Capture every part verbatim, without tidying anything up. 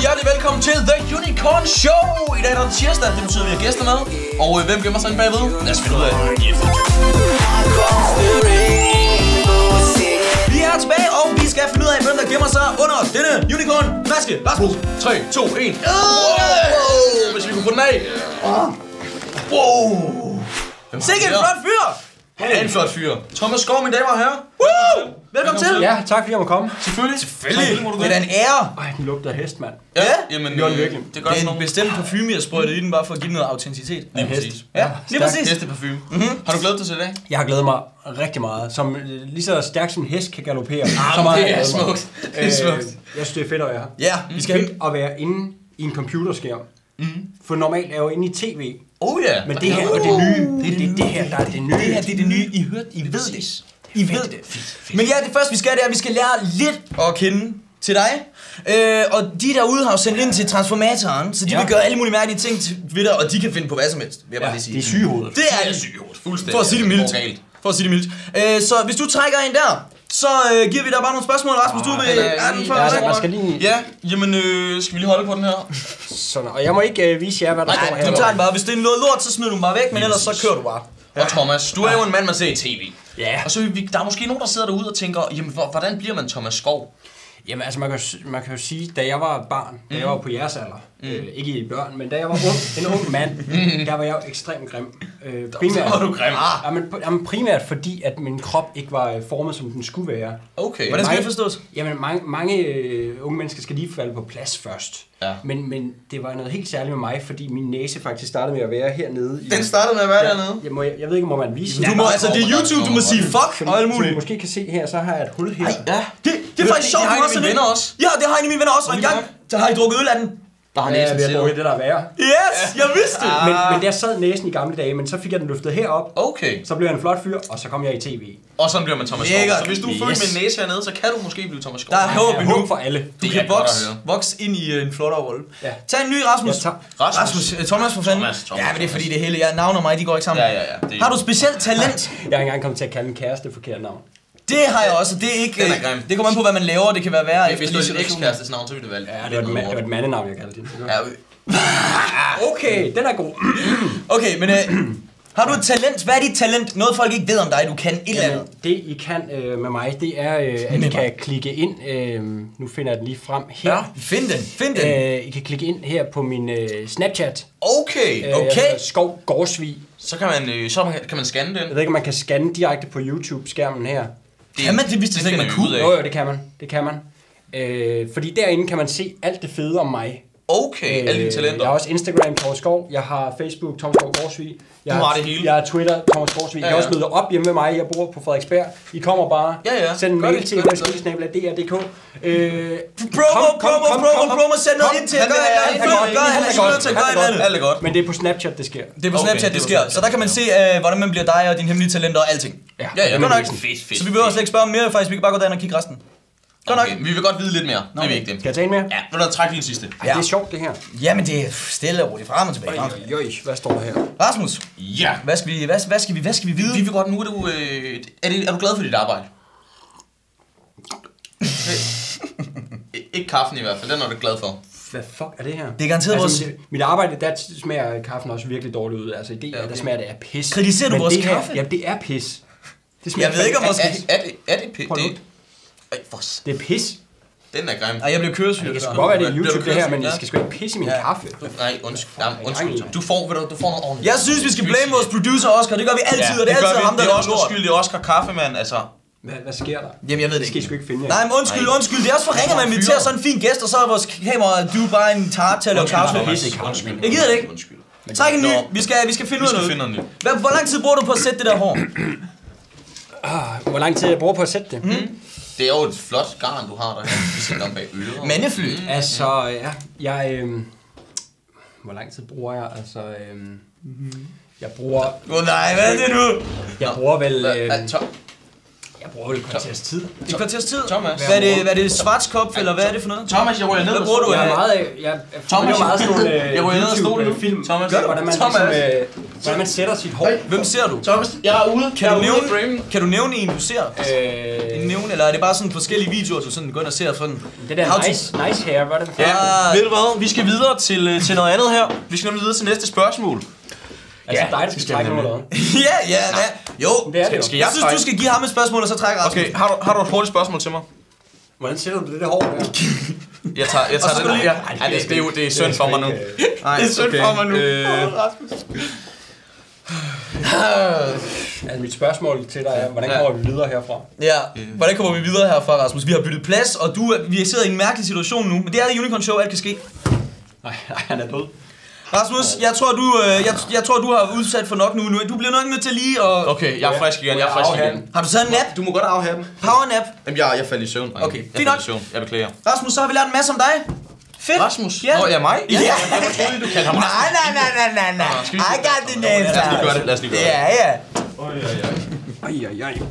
hjertelig velkommen til The Unicorn Show. I dag er det tirsdag, det betyder, at vi har gæster med. Og øh, hvem gemmer sig inde bagved? Lad os finde ud af det. Vi er tilbage, og vi skal finde ud af, hvem der gemmer sig under denne unicorn flaske. Rasmus, tre, to, et. Wow, hvis vi kunne få den af. Wow. Sikke en flot fyr. Han er en flot fyr. Thomas Skov, mine damer og herrer. Woo! Velkommen til. Ja, tak fordi jeg må komme. Selvfølgelig. Selvfølgelig. Det er da en ære. Ej, den lugter af hest, mand. Ja, jamen, det, virkelig. det, det er en bestemt parfume, jeg sprøjtede i den, bare for at give noget autenticitet. Lige præcis. Ja, lige præcis. Hesteparfume. Mm-hmm. Har du glædet dig til i dag? Jeg har glædet mig rigtig meget. Som lige så stærkt som en hest kan galopere. Ah, meget det er smukt. Det er smukt. Øh, jeg synes, det er fedt at være her. Ja, vi skal fedt at være inde i en computerskærm. Mm. For normalt er jeg jo inde i tv. Oh ja. Men det her er det nye. Det er det, det her, der er det nye. Det her, det er det nye. I hørte, I ved det. I ved det. Men ja, det første vi skal, det er, at vi skal lære lidt at kende til dig. Øh, og de derude har jo sendt ind til transformatoren, så de ja. vil gøre alle mulige mærkelige ting ved dig, og de kan finde på hvad som helst, vil jeg bare lige sige. Det er sygehovedet. Det er det sygehovedet. Fuldstændig. For at sige det mildt. For at sige det mildt. Øh, så hvis du trækker en der, så øh, giver vi dig bare nogle spørgsmål, Rasmus. Du vil... Ja, den før, man skal lige... Ja, jamen øh, skal vi lige holde på den her? Sådan, og jeg må ikke øh, vise jer, hvad der Nej, står her. du tager den bare. Hvis det er noget lort, så smider du den bare væk, men ellers så kører du bare. Og Thomas, du er jo en mand, man ser i tv. Ja. Og så vi, der er måske nogen, der sidder derude og tænker, jamen hvordan bliver man Thomas Skov? Jamen altså, man kan, man kan jo sige, da jeg var barn, da jeg var på jeres alder, mm. øh, ikke i børn, men da jeg var ung, en ung mand, mm. der var jeg jo ekstremt grim. Øh, primært, var du grim? Ah. Jamen, jamen primært fordi, at min krop ikke var formet, som den skulle være. Okay. Hvordan skal det forstås? Jamen, mange, mange øh, unge mennesker skal lige falde på plads først. Ja. Men, men det var noget helt særligt med mig, fordi min næse faktisk startede med at være hernede. Den startede med at være ja, dernede? Jeg, må, jeg, jeg ved ikke, må man vise du må, altså, det er YouTube, du må sige fuck fordi, og alt muligt. Som I måske kan se her, så har jeg et hul her. Ej, ja. Det, det er faktisk sjovt, det, det har en af mine venner også. Ja, det har en af mine venner også, og en gang, så har I drukket øl af den. Der har ja, næsen vi har drukket det, der er værre. Yes, jeg vidste det. Men, men der sad næsen i gamle dage, men så fik jeg den løftet herop. Okay. Så blev jeg en flot fyr, og så kom jeg i tv. Og så bliver man Thomas Skov. Så hvis du er yes. født med en næse hernede, så kan du måske blive Thomas Skov. Der er håb endnu. Håb for alle. Du kan vokse, vokse ind i en flottere rolle. Ja. Tag en ny, Rasmus. Ja, Rasmus. Rasmus. Thomas for fanden. Thomas, Thomas, ja, men det er fordi det hele, jeg navn og mig, de går ikke sammen. Ja, ja, ja. Det har du specielt talent? Jeg har ikke engang kommet til at kalde en kæreste forkert navn. Det har jeg også, det er ikke... Den er grim. Det kommer an på, hvad man laver, det kan være værre. Ja, hvis du er din ekskærestes navn, så vil det valgt. Ja, det var et, ma- det var et mandenavn, jeg kaldte det. Ja, okay, den er god. Okay, men øh, har du et talent? Hvad er dit talent? Noget folk ikke ved om dig, du kan et eller andet. Det I kan øh, med mig, det er, øh, at I kan klikke ind. Øh, nu finder jeg den lige frem her. Ja, find den, find den. Øh, I kan klikke ind her på min øh, Snapchat. Okay, okay. Øh, Skov Gårdsvig. Så kan man, øh, så kan man scanne den. Jeg ved ikke, om man kan scanne direkte på YouTube-skærmen her. Det, kan man det, hvis det, det ikke man kunne? Jo, jo, det kan man. Det kan man. Øh, fordi derinde kan man se alt det fede om mig. Okay, øh, alle dine talenter. Jeg har også Instagram, Thomas Skov. Jeg har Facebook, Thomas Skov Gårdsvig. Jeg du har det hele. Jeg har Twitter, Thomas Gårdsvig. Ja, ja. Jeg kan også møde op hjemme med mig. Jeg bor på Frederiksberg. I kommer bare. Ja, ja. Send en mail til d r punktum d k. Øh, promo, promo, promo, promo, send noget ind til. Gør alt andet. Gør alt andet. Alt er godt. Men det er på Snapchat, det sker. Det er på Snapchat, det sker. Så der kan man se, hvordan man bliver dig og dine hemmelige talenter og alting. Ja, ja. Godt nok. Fedt, fedt. Så vi behøver slet ikke spørge om mere, faktisk. Vi kan bare gå derind og kigge resten. Godt nok. Vi vil godt vide lidt mere. Det er vigtigt. Skal jeg tage en mere? Ja, vil du trække din sidste? Ej, det er sjovt, det her. Jamen, det er stille og roligt frem og tilbage. Jøj, hvad står der her? Rasmus. Ja. Hvad skal vi, hvad, hvad skal vi, hvad skal vi vide? Vi vil godt, nu er du, øh, er, det, er du glad for dit arbejde? Ikke kaffen i hvert fald, den er du glad for. Hvad fuck er det her? Det er garanteret altså, vores... Mit, mit arbejde, der smager kaffen også virkelig dårligt ud. Altså i det, ja, okay. Der smager det af pis. Kritiserer du men vores det her, kaffe? Ja, det er pis. Det jeg ved ikke om vores... Er, er, er det, er det pis? Det, det er pis. Den er grim. Ej, jeg blev køresyg. Det kan godt være, det er YouTube det her, men jeg skal sgu ikke pisse i min ja. kaffe. Nej, undskyld. Ja, undskyld. Du får, ved du, du får noget ordentligt. Jeg synes, vi skal blame vores producer Oscar. Det gør vi altid, ja, og det er altid vi. ham, der det er er Oscar skyld. Det er Oscar Kaffemand, altså. Hvad, hvad sker der? Jamen, jeg ved det, det skal I sgu ikke finde jer. Nej, men undskyld, Nej. undskyld. Det er også for ringe, at man inviterer sådan en fin gæst, og så er vores kamera, du er bare en tart til at lave kaffe. Undskyld. Jeg gider det ikke. Undskyld. Træk en ny. Vi skal, vi skal finde ud af noget. Hvad, hvor lang tid bruger du på at sætte det der hår? Hvor lang tid jeg bruger på at sætte det? Mm. Det er jo et flot garn, du har der her. Vi sætter om bag øret. Mandefly. Mm. Altså, ja, jeg... Øhm, hvor lang tid bruger jeg? Altså, øhm, jeg bruger... Åh oh, nej, hvad er det nu? Jeg bruger vel... Øhm, Jeg bruger et kvarters tid. Et kvarters tid? Thomas. Hvad er det, hvad er det Schwarzkopf, eller hvad er det for noget? Thomas, jeg ryger ned. Hvad bruger du Jeg af? er meget af... Jeg, Thomas, jeg meget sådan nogle jeg ryger ned og stoler nu. film. Thomas, Hvordan man, Thomas. ligesom, øh, hvordan man sætter sit hår. Hvem ser du? Thomas, jeg er ude. Kan du, nævne, kan du nævne en, du ser? Øh, En nævne, eller er det bare sådan forskellige videoer, du sådan går ind og ser sådan? det der How to- nice, nice hair, hvad er det for? Ja, Ah. ved du hvad? Vi skal videre til, øh, til noget andet her. Vi skal nemlig videre til næste spørgsmål. Altså Ja, dig, der skal skal trække vi noget. ja, ja, ja. Jo. Det er det jo. Skal Jeg jeg synes, du skal give ham et spørgsmål, og så trækker Rasmus. Okay, har du, har du et hurtigt spørgsmål til mig? Hvordan sætter du det der hår der? Jeg tager, jeg Og så tager skal den. du lige- Ja. Ej, det, det, er jo det er synd for mig nu. Nej, det er synd for mig nu. Øh, Altså mit spørgsmål til dig er, hvordan Ja. kommer vi videre herfra? Ja, hvordan kommer vi videre herfra, Rasmus? Vi har byttet plads, og du, er- vi sidder i en mærkelig situation nu, men det er et Unicorn Show, alt kan ske. Nej, han er død. Rasmus, jeg tror, du, øh, jeg, jeg tror, du har udsat for nok nu. nu. Du bliver nok nødt til lige at... okay, jeg er frisk igen, jeg er frisk igen. Har du taget en nap? Du må godt afhæve den. Power nap? Jamen, jeg, jeg faldt i søvn. drenge. Okay, jeg fint faldt nok. i søvn. Jeg beklager. Rasmus, så har vi lært en masse om dig. Fedt. Rasmus? Ja. Nå, ja, mig? Ja. Jeg troede, du kaldte ham Nej, Rasmus. nej, nej, nej, nej, nej. Nå, skal vi- I got the name. Lad os lige gøre det, lad os lige gøre det. Ja, ja. Ej, ej, ej.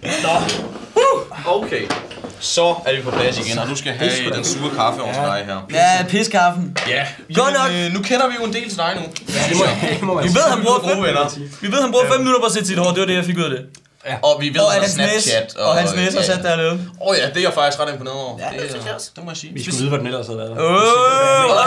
Okay, så er vi på plads igen, og du skal have den sure kaffe over til dig her. Ja, piskaffen. Ja, Godt nok. øh, nu kender vi jo en del til dig nu. Ja, det må, det må man Vi sige. ved, han bruger gode fem venner. Vi ved, han bruger fem minutter på at sætte sit hår. Det var det, jeg fik ud af det. Og vi ved, Og at at der er hans næse, Snapchat. og hans næse er sat dernede. Åh oh, ja, det er jeg faktisk ret imponeret over. Ja, det synes jeg også. Det må jeg sige. Vi skulle vide, hvad den ellers havde været. Åh,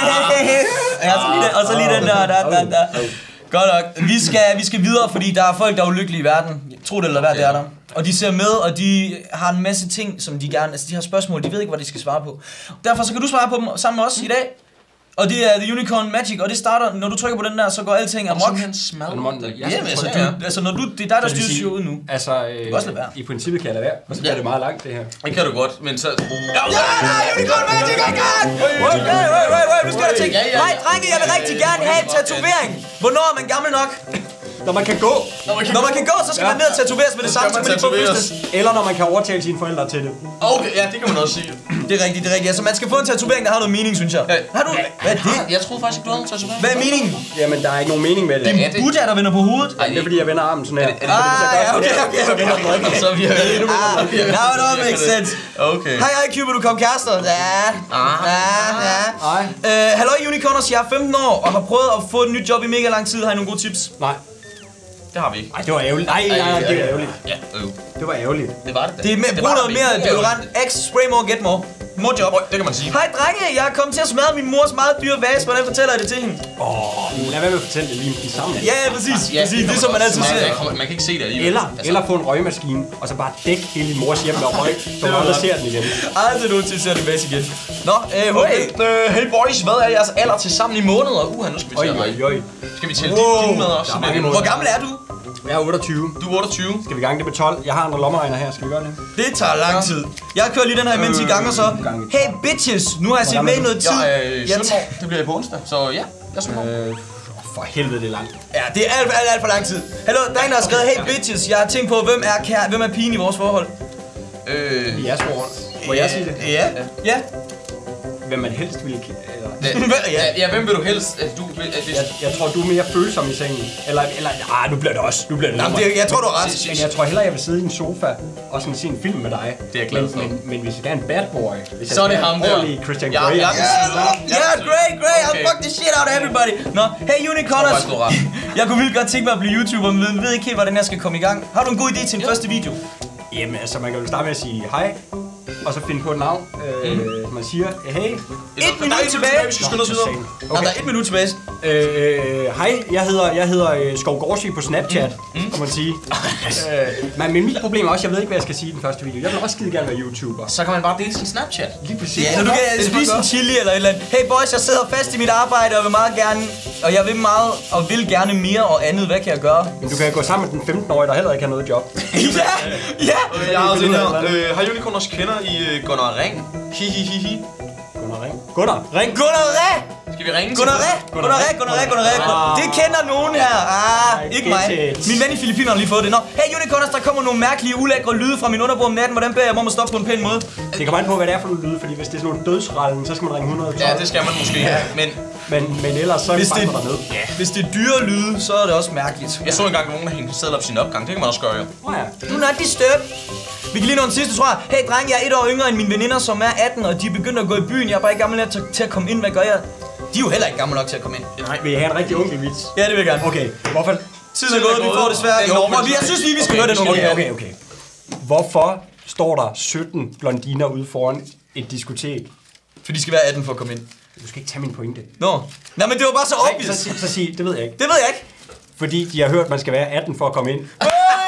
ja, så lige den, og så lige den der, der, der, der. Godt nok. Vi skal, vi skal videre, fordi der er folk, der er ulykkelige i verden. Tro det eller hvad, det er der. Og de ser med, og de har en masse ting, som de gerne... Altså, de har spørgsmål, de ved ikke, hvad de skal svare på. Derfor så kan du svare på dem sammen med os i dag. Og det er The Unicorn Magic, og det starter, når du trykker på den der, så går alting amok. Simpelthen smadret. Ja, men altså, du, altså, når du, det er dig, der styrer showet nu. Altså, øh, kan også lade være. i princippet kan jeg lade være, og så bliver Ja. det meget langt, det her. Det kan du godt, men så... Ja, Ja, Unicorn Magic, I got! Wait, wait, wait, wait, nu skal jeg tænke. Ja, ja, ja. Nej, drenge, jeg vil rigtig gerne have en tatovering. Hvornår er man gammel nok? Når man kan gå, Når man kan gå, så skal man ned og tatoveres med det Så samme, skal som man man lige får tatoveres. fødselsdag. eller når man kan overtale sine forældre til det. Okay, ja, det kan man også sige. Det er rigtigt, det er rigtigt. Altså, man skal få en tatovering, der har noget mening, synes jeg. Ja. Har du? Hvad er det? Jeg troede faktisk ikke, du havde en tatovering. Hvad er meningen? Jamen, der er ikke nogen mening med det. Det Ja, er det- Buddha, der vender på hovedet. Det er fordi, jeg vender armen sådan her. det- Ah, ja, okay, okay, Så okay. vender den ryggen. Så vi har... Ah, now it all makes sense. Okay. Hej, hej, Cupid, du kom kærester. Ja, ja, ja. Nej. Øh, halløj, Unicorners, jeg er femten år og har prøvet at få et nyt job i mega lang tid. Har I nogle gode tips? Nej. Det har vi ikke. Ej, det var ærgerligt. Nej, nej, nej, det var ærgerligt. Ja, øh. Det var ærgerligt. Det var det da. Det er med, brug var noget mere mega deodorant. X, spray more, get more. More job. Det kan man sige. Hej, drenge, jeg er kommet til at smadre min mors meget dyre vase. Hvordan fortæller jeg det til hende? Åh, lad være med at fortælle det lige i sammen. Ja, ja, præcis. Præcis, det er som man altid Man siger. kan- Man kan ikke se det alligevel. Eller, Altså, eller få en røgmaskine, og så bare dække hele din mors hjem med røg, så man aldrig ser den igen. Aldrig nogensinde ser det vase igen. Nå, øh, hey. Okay, øh, hey boys, hvad er jeres alder til sammen i måneder? Uha, nu skal vi Øj, til at øj, regne. øj. Skal vi tælle din, din med også? Der er mange måneder. Hvor gammel er du? Jeg er otteogtyve. Du er otteogtyve. Skal vi gange det med tolv? Jeg har andre lommeregner her. Skal vi gøre det? Det tager lang tid. Jeg kører lige den her imens i gang og så. Hey bitches, nu har jeg set med i noget tid. Jeg er øh, Jeg sytten år. Det bliver på onsdag, så ja, jeg er sytten år. Øh, for helvede, det er langt. Ja, det er alt, alt, alt for lang tid. Hallo, der er en, der har skrevet, hey bitches, jeg har tænkt på, hvem er, kære, hvem er pigen i vores forhold? Øh, I jeres forhold. Må jeg sige det? Ja. Ja. Hvem man helst ville kende. Eller... ja, ja, hvem vil du helst, at du vil, at hvis... Jeg, jeg tror, du er mere følsom i sengen. Eller, eller ah, nu bliver det også. Nu bliver det Jamen, det, jeg tror, du har ret. Men jeg tror hellere, jeg vil sidde i en sofa og sådan se en film med dig. Det er jeg glad for. Men, men, men hvis jeg er en bad boy, hvis Så er det jeg ham der. ordentlig Christian Ja, Grey. ja, Ja, yeah, great, great, I'll Okay. fuck the shit out of everybody. Nå, hey Unicorners. Jeg tror faktisk, du har ret. Jeg kunne vildt godt tænke mig at blive YouTuber, men ved ikke helt, hvordan jeg skal komme i gang. Har du en god idé til en første video? Jamen, altså, man kan jo starte med at sige hej, og så finde på et navn. Øh, mm. Man siger, hey. Et minut tilbage. Vi skal skynde os videre. Okay. Der er et minut tilbage. Øh, hej, jeg hedder, jeg hedder øh, Skov Gorsi på Snapchat, mm. kan man sige. øh, men, men mit problem er også, jeg ved ikke, hvad jeg skal sige i den første video. Jeg vil også skide gerne være YouTuber. Så kan man bare dele sin Snapchat. Lige præcis. Ja, så du kan spise en chili eller et eller andet. Hey boys, jeg sidder fast i mit arbejde og vil meget gerne, og jeg vil meget og vil gerne mere og andet. Hvad kan jeg gøre? Men du kan gå sammen med den femten-årige, der heller ikke har noget job. ja, ja. Jeg har også en her. Øh, har Unicorners kender I uh, Gunnar Ring? Hi hi hi hi. Gunnar, ring. Gunnar, ring. Gunnar Ræ! Skal Skal vi ringe til Gonorré, gonoré, gonoré, gonoré. Det kender nogen her. Ah, ikke mig. Min ven i Filippinerne har lige fået det. Nå, hey Unicorners, der kommer nogle mærkelige, ulækre lyde fra min underbord om natten. Hvordan beder jeg mig om at stoppe på en pæn måde? Det kommer an på, hvad det er for nogle lyde, fordi hvis det er sådan nogle dødsrallen, så skal man ringe hundrede og tolv. Ja, det skal man måske. Ja. Men, men, men ellers så er det bare dernede. Ja. Hvis det er dyre lyde, så er det også mærkeligt. Jeg så engang nogen, der hængte sædler op sin opgang. Det kan man også gøre, jo. Oh, ja. Du er not disturbed. Vi kan lige nå den sidste, tror jeg. Hey dreng, jeg er et år yngre end mine veninder, som er atten, og de er begyndt at gå i byen. Jeg er bare ikke gammel nok til, til at komme ind. Hvad gør jeg? De er jo heller ikke gamle nok til at komme ind. Nej, vil I have en rigtig onkelvits? Ja, det vil jeg gerne. Okay, hvorfor? Tiden er gået, vi får det svært. Jo, men jeg synes lige, vi skal høre den okay, okay, okay. Hvorfor står der sytten blondiner ude foran et diskotek? For de skal være atten for at komme ind. Du skal ikke tage min pointe. Nå. Nej, men det var bare så obvious. Nej, så, så sig, det ved jeg ikke. Det ved jeg ikke. Fordi de har hørt, at man skal være atten for at komme ind. Ja,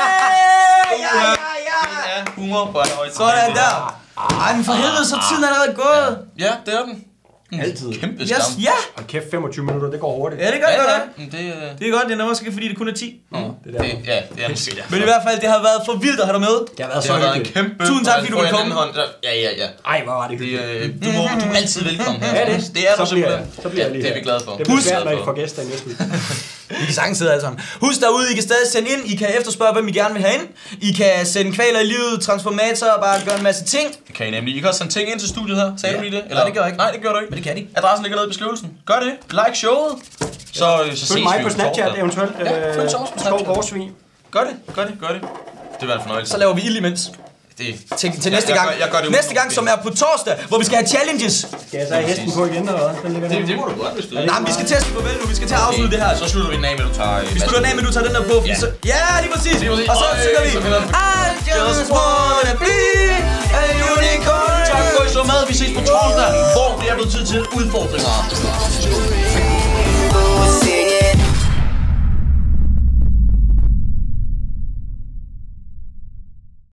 ja, ja. Humor på allerhøjeste. Sådan der. Ej, men for helvede, så tiden er allerede gået. Ja, det er den. Altid. Kæmpe skam. Yes, ja. Og kæft, femogtyve minutter, det går hurtigt. Ja, det gør det godt. Det, øh... Det er godt, det er måske fordi det kun er ti. Mm. Det, det, ja, det er måske der. Men i hvert fald, det har været for vildt at have dig med. Det har været Det så har været en hyggeligt. kæmpe... Tusind tak, fordi du ville komme. Ja, ja, ja. Ej, hvor var det Det, hyggeligt. øh, du, må, du er altid velkommen her. Ja, det, det er du så bliver jeg. simpelthen. Så bliver jeg Ja, lige det er her. vi glade for. Det bliver Husk- svært, når I får gæster i næste uge. I kan sagtens sidde alle sammen. Husk derude, I kan stadig sende ind. I kan efterspørge, hvem I gerne vil have ind. I kan sende kvaler i livet, transformator og bare gøre en masse ting. Det kan I nemlig. I kan også sende ting ind til studiet her. Sagde Ja. du lige det? Nej, det gør jeg ikke. Nej, det gør du ikke. Men det kan de. Adressen ligger nede i beskrivelsen. Gør det. Like showet. Så, så ses Følg mig vi på jo Snapchat torsdag. eventuelt. Ja, følg os også på Skov Snapchat. Gårdsvig. Gør det. Gør det. Gør det. Det var en fornøjelse. Så laver vi ild imens. Det, Til, til Ja, næste jeg gang. gør- jeg gør det næste uden gang, som er på torsdag, hvor vi skal have challenges. Skal jeg så have hesten på igen, eller hvad? Den ligger det, der. det må du godt, hvis du Nej, men vi skal til at sige farvel nu. Vi skal til at afslutte det her. Så slutter vi den af med, at du tager... Vi slutter den af med, at du tager den der på. Ja. Så, ja, lige præcis. Lige præcis. Og så Øj, synger vi. så finder vi- I just wanna be a unicorn. Tak for, at I så med. Vi ses på torsdag, hvor det er blevet tid til udfordringer.